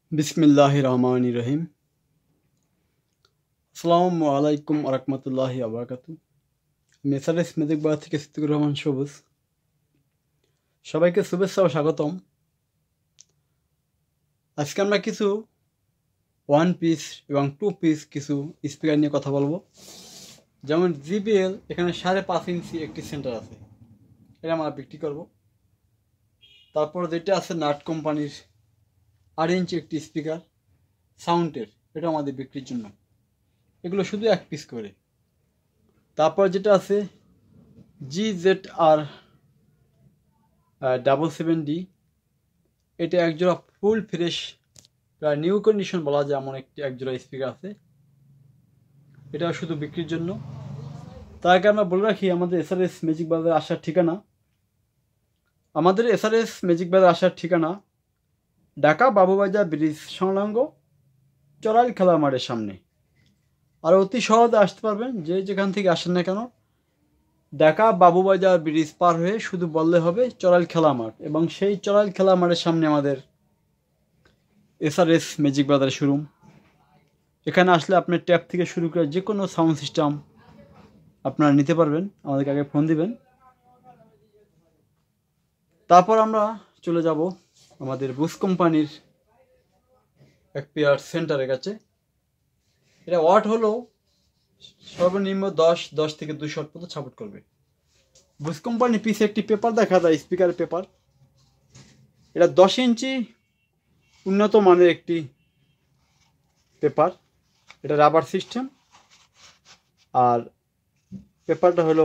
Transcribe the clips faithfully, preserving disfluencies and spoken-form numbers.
बिस्मिल्लाहिर रहमानिर रहीम। আসসালামু আলাইকুম ওয়া রাহমাতুল্লাহি ওয়া বারাকাতুহু। আমি এসআরএস ম্যাজিক বার থেকে সিদ্দিকুর রহমান সবুজ। সবাইকে শুভেচ্ছা ও স্বাগতম। আজকে আমরা কিছু ওয়ান পিস এবং টু পিস কিছু স্পিকার নিয়ে কথা বলবো। যেমন জিবিএল এখানে সাড়ে পাঁচ ইঞ্চি একটি সেন্টার আছে, এটা আমরা বিক্রি করব। তারপর যেটা আছে নাট কোম্পানির আট ইঞ্চি একটি স্পিকার সাউন্ডের, এটা আমাদের বিক্রির জন্য। এগুলো শুধু এক পিস করে। তারপর যেটা আছে G Z R double seven D, এটা একজোড়া ফুল ফ্রেশ প্রায় নিউ কন্ডিশন বলা যায় এমন একটি একজোড়া স্পিকার আছে, এটা শুধু বিক্রির জন্য। তার আগে আমরা বলে রাখি আমাদের এসআরএস ম্যাজিক বাজারে আসার ঠিকানা। আমাদের এসআরএস ম্যাজিক বাজারে আসার ঠিকানা ঢাকা বাবুবাজার ব্রিজ সংলগ্ন চড়াইল খেলার মাঠের সামনে। আর অতি সহজে আসতে পারবেন, যে যেখান থেকে আসেন না কেন ঢাকা বাবুবাজার ব্রিজ পার হয়ে শুধু বললে হবে চড়াইল খেলা মাঠ, এবং সেই চড়াইল খেলা মাঠের সামনে আমাদের এসআরএস ম্যাজিক বাজারের শোরুম। এখানে আসলে আপনার ট্যাপ থেকে শুরু করে যে কোনো সাউন্ড সিস্টেম আপনারা নিতে পারবেন, আমাদেরকে আগে ফোন দিবেন। তারপর আমরা চলে যাব আমাদের বুস কোম্পানির এক পেয়ার সেন্টারের কাছে। এটা ওয়াট হলো সর্বনিম্ন দশ দশ থেকে দুশো ওয়াট পর্যন্ত সাপোর্ট করবে। বুস কোম্পানির পিছে একটি পেপার দেখা যায়, স্পিকার পেপার। এটা দশ ইঞ্চি উন্নত মানের একটি পেপার, এটা রাবার সিস্টেম। আর পেপারটা হলো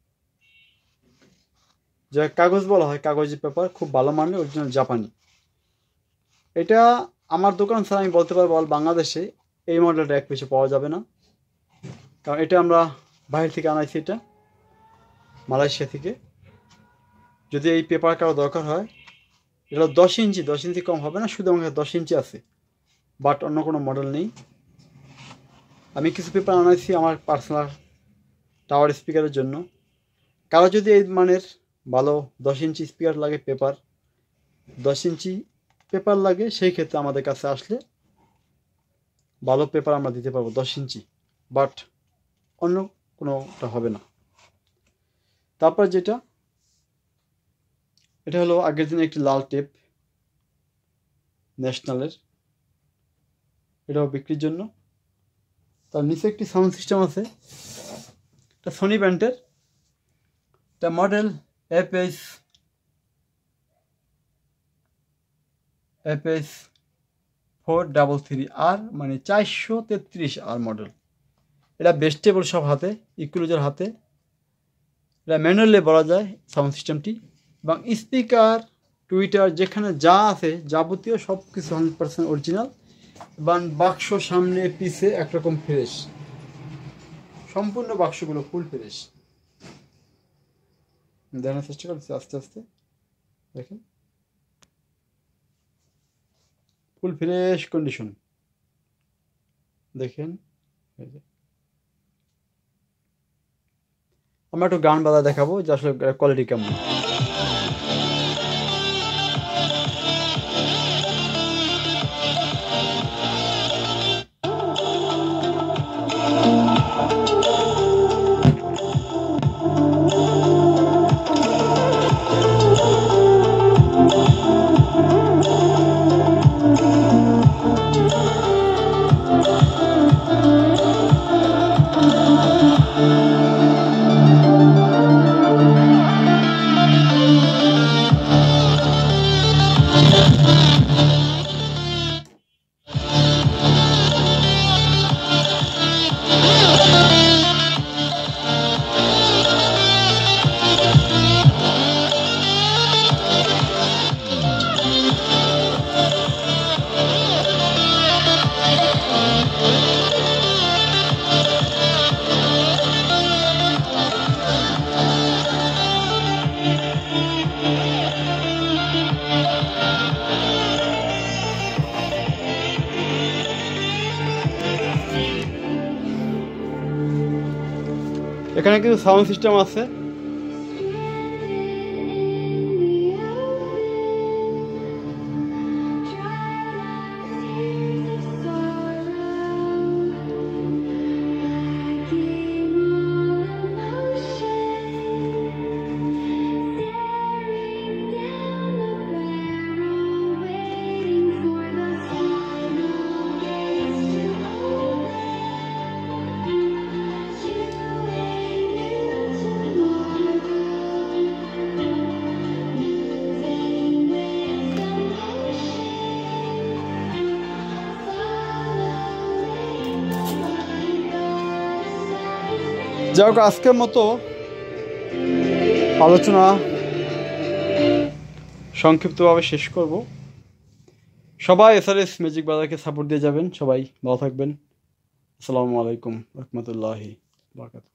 যা কাগজ বলা হয়, কাগজের পেপার, খুব ভালো মানের অরিজিনাল জাপানি। এটা আমার দোকান ছাড়া আমি বলতে পারবো অল বাংলাদেশে এই মডেলটা এক পিসে পাওয়া যাবে না, কারণ এটা আমরা বাইরে থেকে আনাইছি, এটা মালয়েশিয়া থেকে। যদি এই পেপার কারো দরকার হয়, এটা দশ ইঞ্চি দশ ইঞ্চি কম হবে না, শুধু আমার কাছে দশ ইঞ্চি আছে, বাট অন্য কোনো মডেল নেই। আমি কিছু পেপার আনাইছি আমার পার্সোনাল টাওয়ার স্পিকারের জন্য। কারো যদি এই মানের ভালো দশ ইঞ্চি স্পিকার লাগে, পেপার দশ ইঞ্চি পেপার লাগে, সেই ক্ষেত্রে আমাদের কাছে আসলে ভালো পেপার আমরা দিতে পারবো দশ ইঞ্চি, বাট অন্য কোনোটা হবে না। তারপর যেটা, এটা হলো আগের দিনে একটি লাল টেপ ন্যাশনালের, এটাও বিক্রির জন্য। তার নিচে একটি সাউন্ড সিস্টেম আছে, এটা সোনি ব্র্যান্ডের, এটা model FS FS four double three R, মানে চারশো তেত্রিশ আর মডেল। এটা বেস্টেবল সব হাতে, ইকুয়ালাইজার হাতে, এটা ম্যানুয়ালি বলা যায় সাউন্ড সিস্টেমটি। এবং স্পিকার টুইটার যেখানে যা আছে যাবতীয় সব কিছু হান্ড্রেড পার্সেন্ট অরিজিনাল, এবং বাক্স সামনে পিছে একরকম ফ্রেশ, সম্পূর্ণ বাক্সগুলো ফুল ফ্রেশ। দেখানোর চেষ্টা করছি আস্তে আস্তে, দেখেন ফুল ফ্রেশ কন্ডিশন। দেখেন আমরা একটু গান বাজা দেখাবো যে আসলে কোয়ালিটি কেমন। এখানে কিছু সাউন্ড সিস্টেম আছে, যাই হোক, আজকের মতো আলোচনা সংক্ষিপ্তভাবে শেষ করব। সবাই এসআরএস ম্যাজিক বাজারকে সাপোর্ট দিয়ে যাবেন। সবাই ভালো থাকবেন। আসসালামু আলাইকুম রহমতুল্লাহি বারাকাতুহু।